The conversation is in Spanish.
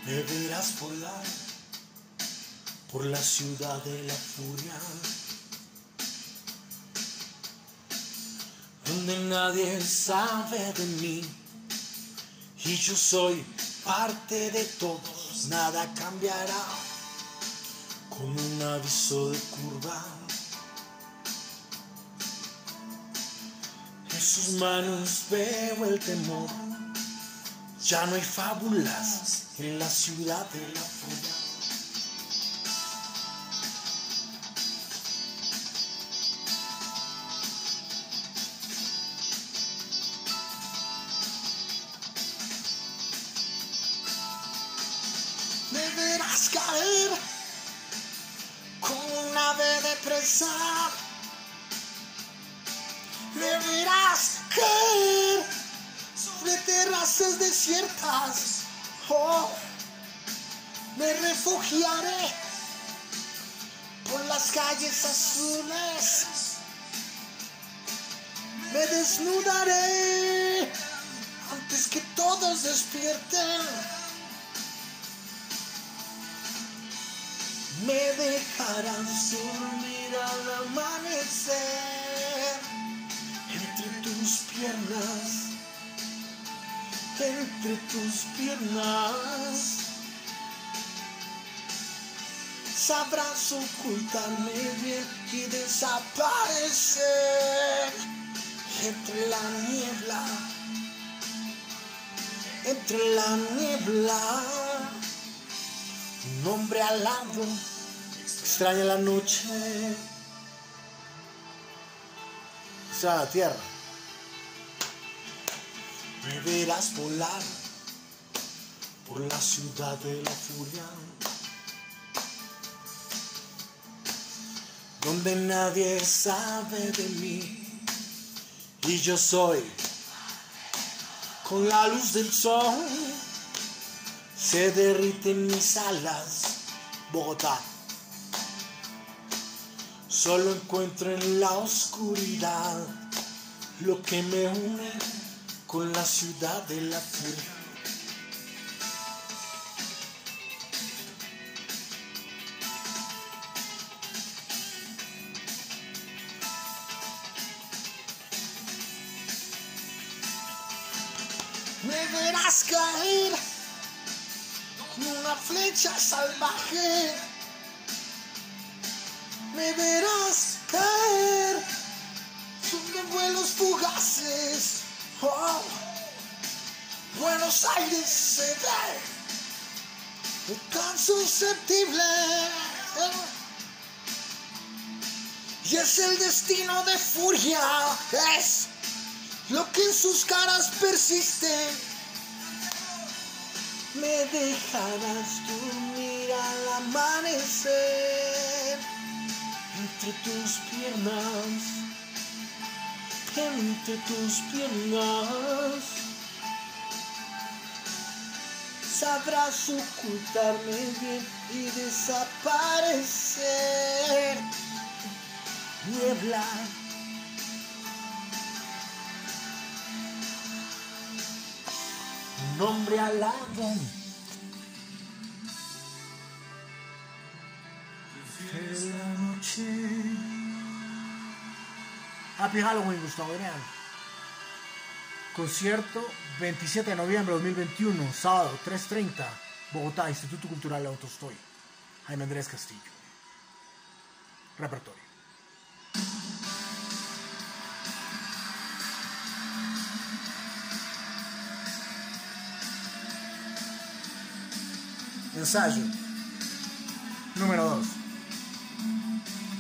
Me verás volar por la ciudad de la furia, donde nadie sabe de mí y yo soy parte de todos. Nada cambiará con un aviso de curva. En sus manos veo el temor. Ya no hay fábulas en la ciudad de la furia. Me verás caer como un ave de presa. Me verás caer sobre terrazas desiertas. Oh, me refugiaré por las calles azules. Me desnudaré antes que todos despierten. Me dejarás dormir al amanecer entre tus piernas. Entre tus piernas sabrás ocultarme bien y desaparecer entre la niebla, entre la niebla. Un hombre alado extraña la noche, extraña la tierra. Me verás volar por la ciudad de la furia, donde nadie sabe de mí y yo soy con la luz del sol. Se derriten mis alas, Bogotá. Solo encuentro en la oscuridad lo que me une con la ciudad de la furia. Me verás caer como una flecha salvaje. Me verás caer sobre vuelos fugaces. Oh, Buenos Aires se ve tan susceptible, y es el destino de furia, es lo que en sus caras persiste. Me dejarás dormir al amanecer entre tus piernas, entre tus piernas. Sabrás ocultarme bien y desaparecer. Niebla, un hombre alado de la noche. Happy Halloween, Gustavo Adrián. Concierto 27 de noviembre de 2021, sábado 3:30, Bogotá, Instituto Cultural León Tolstoy. Jaime Andrés Castillo. Repertorio. Ensayo número 2.